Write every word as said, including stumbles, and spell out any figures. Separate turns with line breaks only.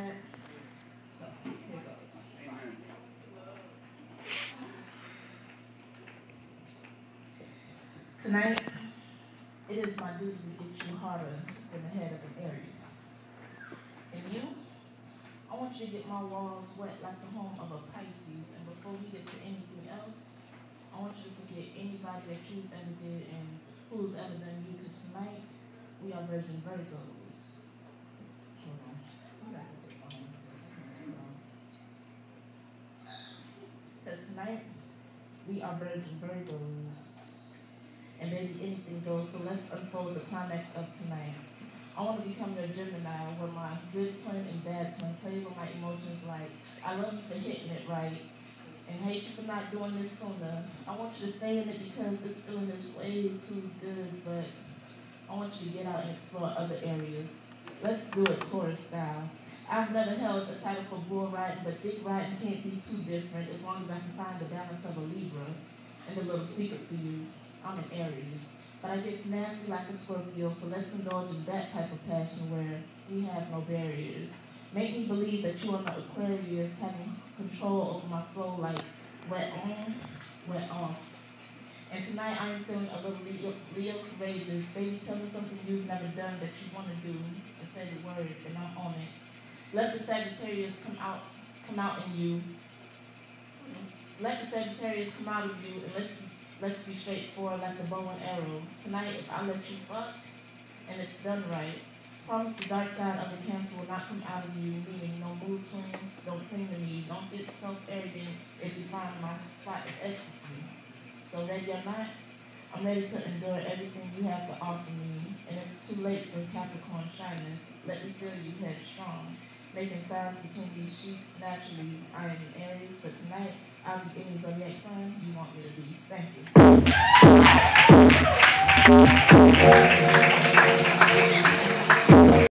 that. So, here goes.
Amen.
Tonight, it is my duty to get you harder than the head of an Aries. And you, I want you to get my walls wet like the home of a Pisces. And before we get to anything else, I want you to forget anybody that you've ever did and who's ever done you. Because tonight, we are Virgin Virgos. Hold on. You got to take one. Hold on. Because tonight, we are Virgin Virgos. And maybe anything goes. So let's unfold the climax of tonight. I want to become your Gemini, where my good twin and bad twin plays on my emotions like, I love you for hitting it right, and hate you for not doing this sooner. I want you to stay in it because this feeling is way too good, but I want you to get out and explore other areas. Let's do it Taurus style. I've never held the title for bull riding, but dick riding can't be too different as long as I can find the balance of a Libra. And a little secret for you, I'm an Aries. But I get nasty like a Scorpio, so let's indulge in that type of passion where we have no barriers. Make me believe that you are my Aquarius, having control over my flow like wet on, wet off. And tonight I am feeling a little Leo, Leo courageous. Baby, tell me something you've never done that you want to do, and say the word, and I'm on it. Let the Sagittarius come out, come out in you. Let the Sagittarius come out of you, and let's Let's be straightforward like a bow and arrow. Tonight, if I let you fuck, and it's done right, promise the dark side of the Cancer will not come out of you, meaning no mood swings, don't cling to me, don't get self-arrogant if you find my spot of ecstasy. So ready or not, I'm ready to endure everything you have to offer me, and it's too late for Capricorn shyness. Let me feel you headstrong, making sounds between these sheets naturally. I am an Aries, but tonight, I'll be any zodiac sign you want me to be. Thank you.